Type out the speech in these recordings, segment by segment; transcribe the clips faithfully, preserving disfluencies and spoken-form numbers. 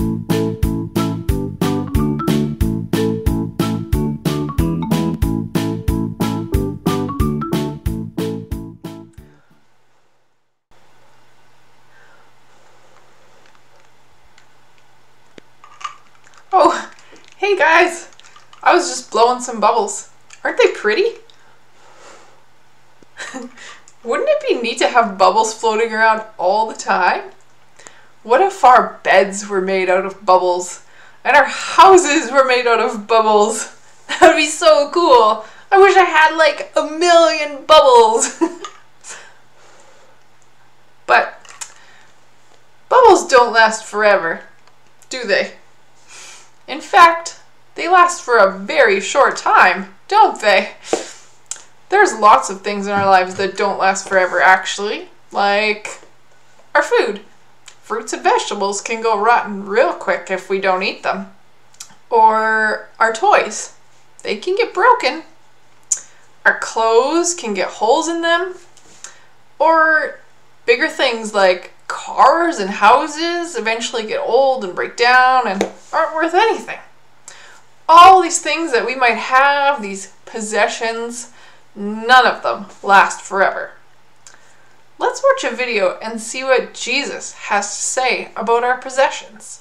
Oh, hey guys! I was just blowing some bubbles. Aren't they pretty? Wouldn't it be neat to have bubbles floating around all the time? What if our beds were made out of bubbles and our houses were made out of bubbles? That would be so cool. I wish I had like a million bubbles. But bubbles don't last forever, do they? In fact, they last for a very short time, don't they? There's lots of things in our lives that don't last forever, actually, like our food. Fruits and vegetables can go rotten real quick if we don't eat them. Or our toys. They can get broken. Our clothes can get holes in them. Or bigger things like cars and houses eventually get old and break down and aren't worth anything. All these things that we might have, these possessions, none of them last forever. Let's watch a video and see what Jesus has to say about our possessions.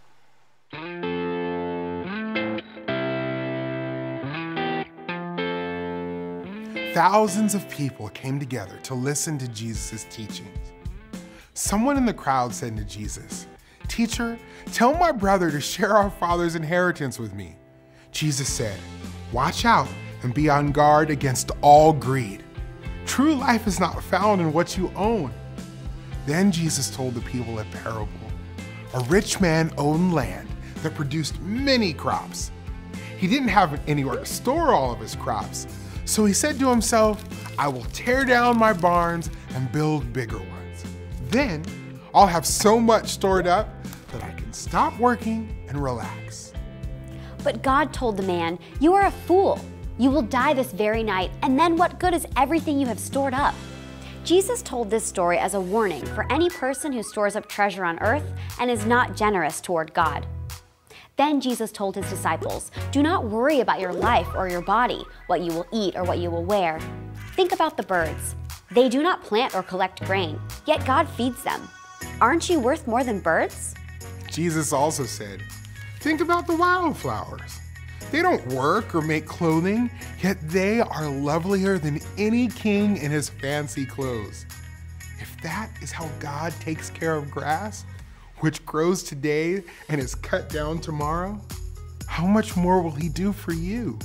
Thousands of people came together to listen to Jesus' teachings. Someone in the crowd said to Jesus, "Teacher, tell my brother to share our father's inheritance with me." Jesus said, "Watch out and be on guard against all greed. True life is not found in what you own." Then Jesus told the people a parable. A rich man owned land that produced many crops. He didn't have anywhere to store all of his crops, so he said to himself, "I will tear down my barns and build bigger ones. Then I'll have so much stored up that I can stop working and relax." But God told the man, "You are a fool. You will die this very night, and then what good is everything you have stored up?" Jesus told this story as a warning for any person who stores up treasure on earth and is not generous toward God. Then Jesus told his disciples, "Do not worry about your life or your body, what you will eat or what you will wear. Think about the birds. They do not plant or collect grain, yet God feeds them. Aren't you worth more than birds?" Jesus also said, "Think about the wildflowers. They don't work or make clothing, yet they are lovelier than any king in his fancy clothes. If that is how God takes care of grass, which grows today and is cut down tomorrow, how much more will he do for you?"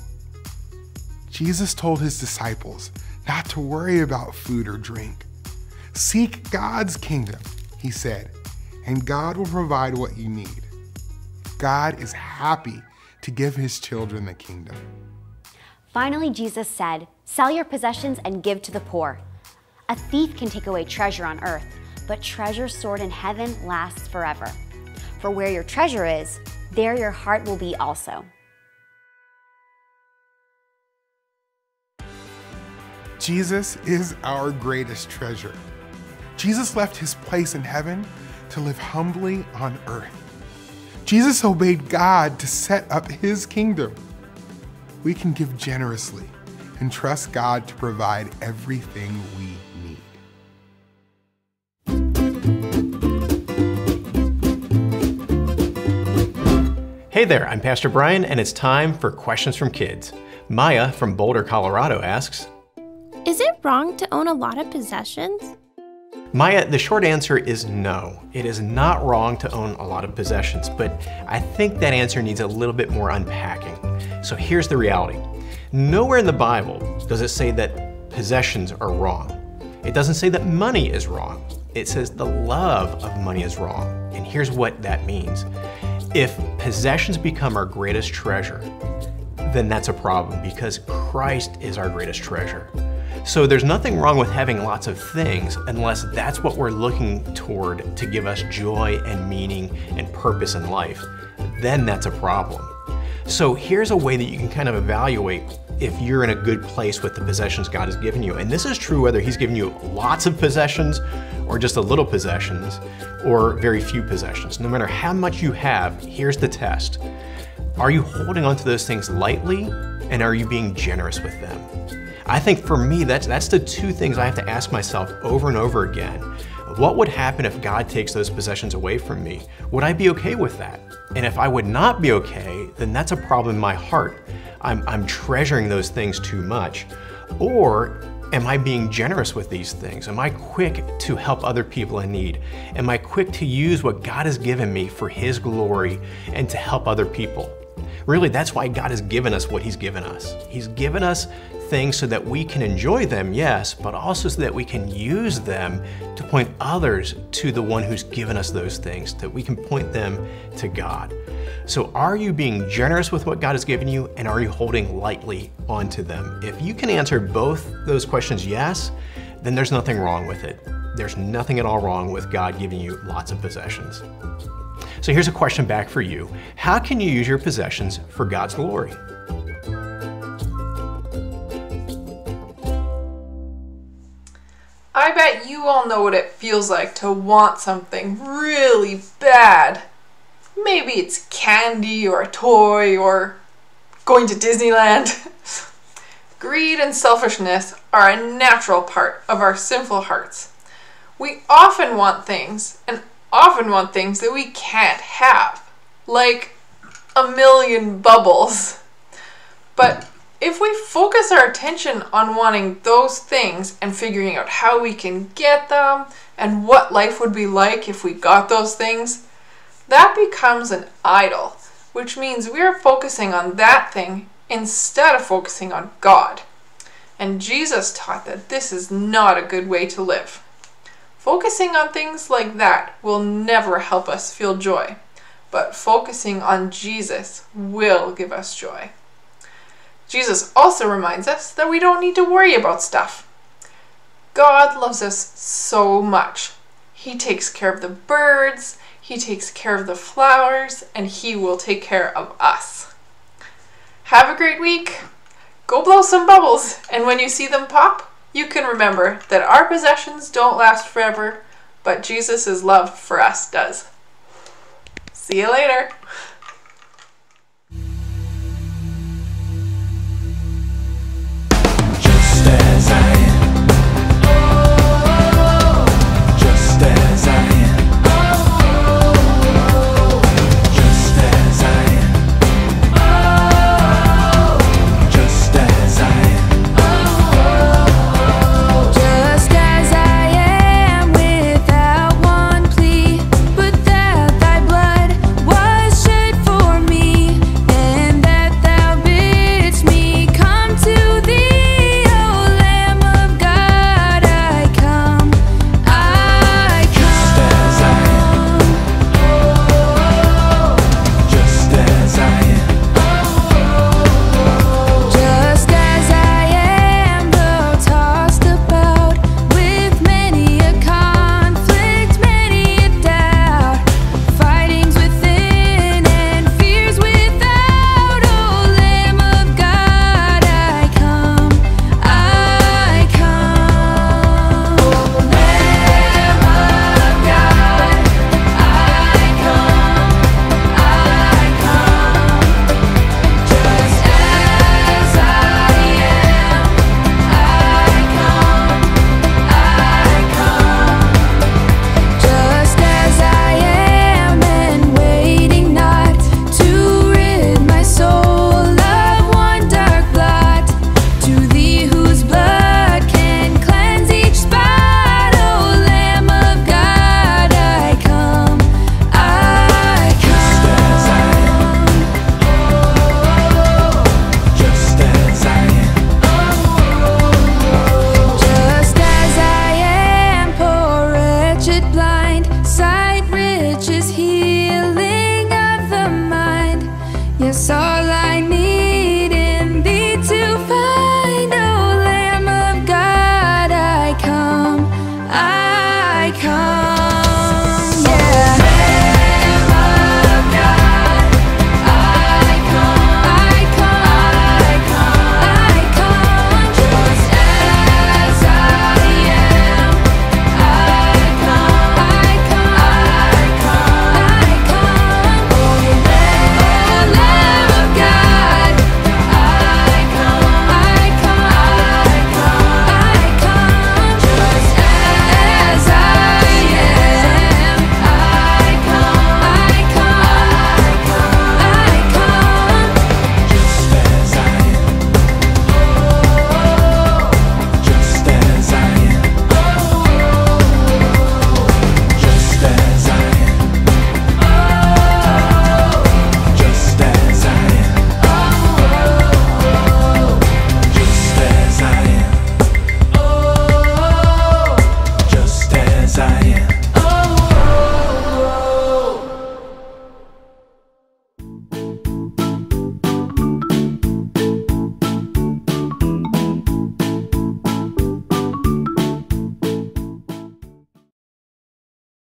Jesus told his disciples not to worry about food or drink. "Seek God's kingdom," he said, "and God will provide what you need." God is happy to give his children the kingdom. Finally, Jesus said, "Sell your possessions and give to the poor. A thief can take away treasure on earth, but treasure stored in heaven lasts forever. For where your treasure is, there your heart will be also." Jesus is our greatest treasure. Jesus left his place in heaven to live humbly on earth. Jesus obeyed God to set up his kingdom. We can give generously and trust God to provide everything we need. Hey there, I'm Pastor Brian, and it's time for Questions from Kids. Maya from Boulder, Colorado asks, "Is it wrong to own a lot of possessions?" Maya, the short answer is no. It is not wrong to own a lot of possessions, but I think that answer needs a little bit more unpacking. So here's the reality. Nowhere in the Bible does it say that possessions are wrong. It doesn't say that money is wrong. It says the love of money is wrong. And here's what that means. If possessions become our greatest treasure, then that's a problem because Christ is our greatest treasure. So there's nothing wrong with having lots of things unless that's what we're looking toward to give us joy and meaning and purpose in life. Then that's a problem. So here's a way that you can kind of evaluate if you're in a good place with the possessions God has given you. And this is true whether He's given you lots of possessions or just a little possessions or very few possessions. No matter how much you have, here's the test. Are you holding on to those things lightly, and are you being generous with them? I think for me, that's, that's the two things I have to ask myself over and over again. What would happen if God takes those possessions away from me? Would I be okay with that? And if I would not be okay, then that's a problem in my heart. I'm, I'm treasuring those things too much. Or am I being generous with these things? Am I quick to help other people in need? Am I quick to use what God has given me for His glory and to help other people? Really, that's why God has given us what He's given us. He's given us things so that we can enjoy them, yes, but also so that we can use them to point others to the one who's given us those things, that we can point them to God. So are you being generous with what God has given you, and are you holding lightly onto them? If you can answer both those questions yes, then there's nothing wrong with it. There's nothing at all wrong with God giving you lots of possessions. So here's a question back for you. How can you use your possessions for God's glory? I bet you all know what it feels like to want something really bad. Maybe it's candy or a toy or going to Disneyland. Greed and selfishness are a natural part of our sinful hearts. We often want things, and often want things that we can't have, like a million bubbles. But if we focus our attention on wanting those things and figuring out how we can get them and what life would be like if we got those things, that becomes an idol, which means we are focusing on that thing instead of focusing on God. And Jesus taught that this is not a good way to live. Focusing on things like that will never help us feel joy, but focusing on Jesus will give us joy. Jesus also reminds us that we don't need to worry about stuff. God loves us so much. He takes care of the birds, He takes care of the flowers, and He will take care of us. Have a great week. Go blow some bubbles, and when you see them pop, you can remember that our possessions don't last forever, but Jesus' love for us does. See you later.